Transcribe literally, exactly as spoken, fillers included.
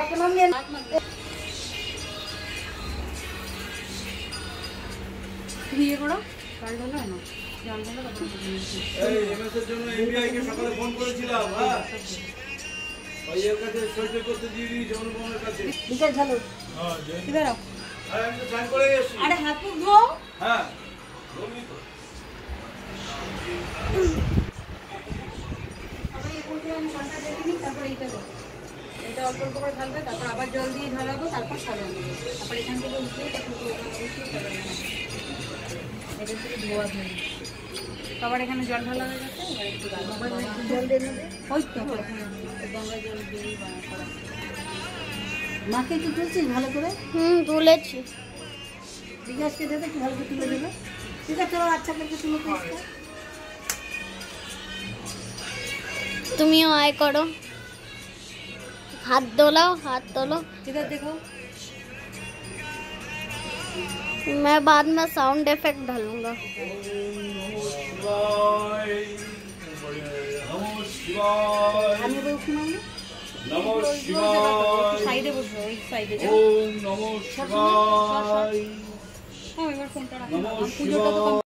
তুমি ইয়ে করো জল ঢালো না জল ঢালো তারপর এই এমএস এর জন্য এমবিআই কে সকালে ফোন করেছিলাম। হ্যাঁ ওই এর কাছে সই করতে দিয়ে দিই জনগণের কাছে। বিকাশ ঢালো। হ্যাঁ কি বেরো আরে আমি তো সাইন করে এসেছি। আরে হাত মুখ ধোও। হ্যাঁ বলবি তো আমি এই বলতে আমি ঘন্টা দেখে নিই তারপর এইটা করো। এটা অল্প অল্প করে ঢালবে তারপর আবার জল দিয়ে ঢালাবো তারপর সাজাবো তারপর এখান থেকে উঠিয়ে এটা কিন্তু উঠিয়ে সাজাবো এটা থেকে ধোয়া ধোয়া সবার এখানে জল ঢালা হয়ে গেছে এবার একটু জল দিয়ে নেবে ওই তো গঙ্গা জল দিয়ে করা মাকে কি তুলছিস ভালো করে হুম তুলেছি বিকাশকে দেবে একটু ভালো করে তুলে দেবে ঠিক আছে চলো আচ্ছা করকে তুলে দিচ্ছি তুমিও আয় করো हाथ धोलाओ हाथ धोलो इधर देखो मैं बाद में साउंड इफेक्ट डालूंगा আমি বলছি মানে নমো শিবায় সাইডে বসো এই সাইডে ওম নমো শিবায় হ্যাঁ এবার ফোনটা রাখো নমো পুজোটা তো শিবায়।